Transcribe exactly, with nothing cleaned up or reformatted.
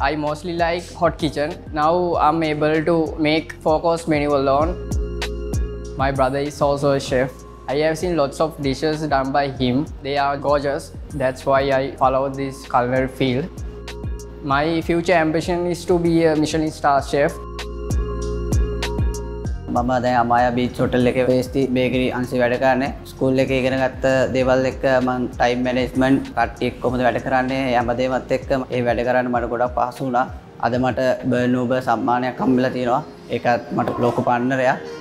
I mostly like hot kitchen. Now I'm able to make four-course menu alone. My brother is also a chef. I have seen lots of dishes done by him. They are gorgeous. That's why I follow this culinary field. My future ambition is to be a Michelin star chef. මම දැන් Amaya beach hotel එකේ pastry bakery අංශේ වැඩ කරන්නේ. School එකේ ඉගෙන ගත්ත දේවල් එක්ක මම ටයිම් මැනේජ්මන්ට් කට්ටිය කොහොමද වැඩ කරන්නේ හැමදේමත් එක්ක ඒ වැඩ කරන්න මට ගොඩක් පහසු වුණා. අද මට බර්න් ඌබර් සම්මානයක් හම්බෙලා තියෙනවා. ඒකත් මට ලොකු පාර්ට්නරයක්.